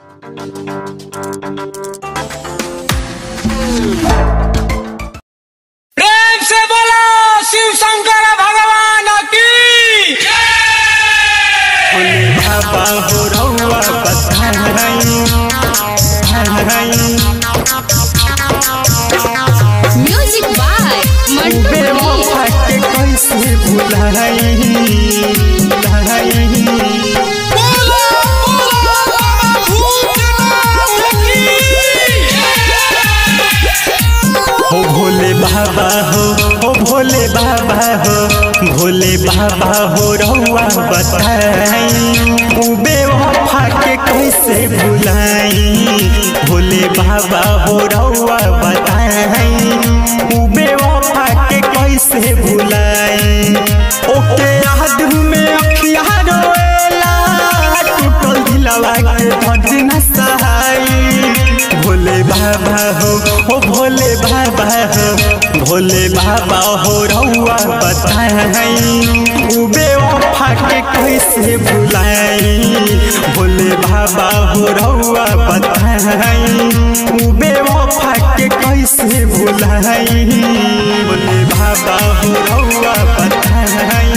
प्रेम से बोलो शिव शंकर भगवान की बाबा हो रउआ म्यूजिक बाय मंटू के कैसे भुलाई हो भोले बाबा हो भोले बाबा हो भोले बाबा हो रउआ बताई बेवफा के कैसे भुलाई भोले बाबा हो रउआ बताई बेवफा के कैसे भुलाई ओके याद में अखिया रोएला टूटल दिलवा के दर्द न सहाई भोले बाबा हो भोले बाबा हो भोले बाबा हो रउआ बताई बेवफा के कैसे भुलाई भोले बाबा हो रउआ बताई बेवफा के कैसे भुलाई भोले बाबा हो रउआ बताई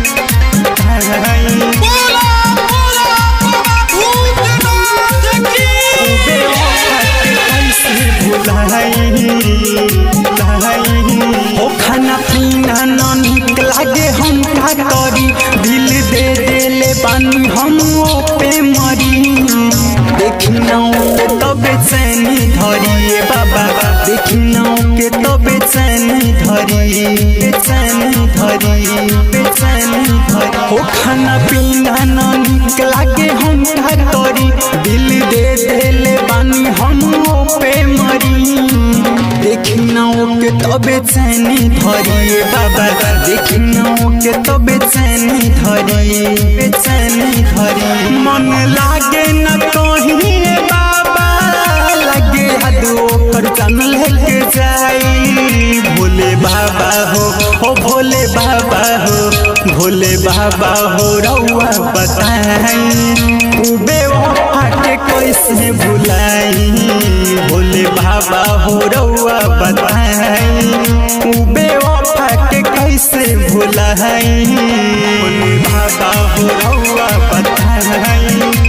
ओ खाना पीना न निक लागे हम का करी दिल दे देले बानी हम ओ पे मरी देखिनौ के तबे चैनी धरी बाबा देखिनौ के तबे चैनी धरी ओ खाना पीना न निक लागे हम का करी दिल दे देले बानी हम ओ पे मरी देखिनौ के तबे चैनी धरी बाबा देखिनौ के तबे चैनी धरी मन लागे न कहीं बाबा लगे हदो पर जान लेके जाई भोले बाबा हो भोले बाबा हो भोले बाबा हो रउआ बताई बेवफा के कैसे भुलाई भोले बाबा हो रउआ बताई बेवफा के कैसे भुलाई भोले बाबा हो रउआ बताई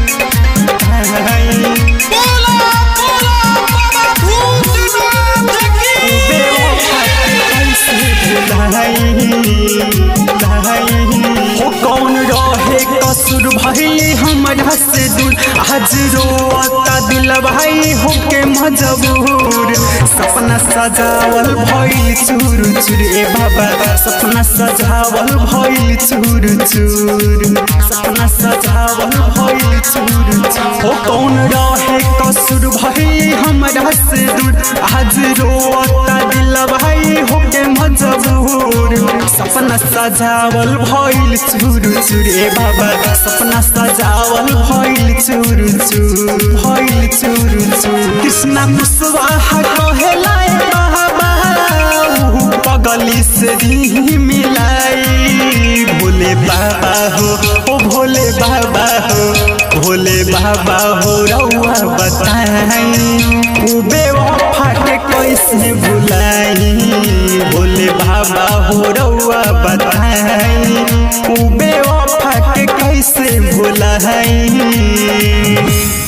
कौन रहे कसूर भइली हमरा से दूर आज रोता दिल भाई होके मजबूर सपना सजावल भइल चूर चूर ए बाबा सपना सजावल भइल चूर चूर सपना सजावल भइल चूर चूर ओ कौन रहे कसूर भइली हमरा से दूर आज रोता दिल भाई होके मजबूर सपना सजावल भइल चूर चूर ए बाबा सपना सजावल भइल चूर चूर कृष्णा कुशवाहा कहेला ए बाबा पगली से दी मिलाई भोले बाबा हो भोले बाबा हो भोले बाबा हो रउआ बताई बेवफा के कैसे भुलाई भोले बाबा हो रउआ बताई बेवफा के कैसे भुलाई।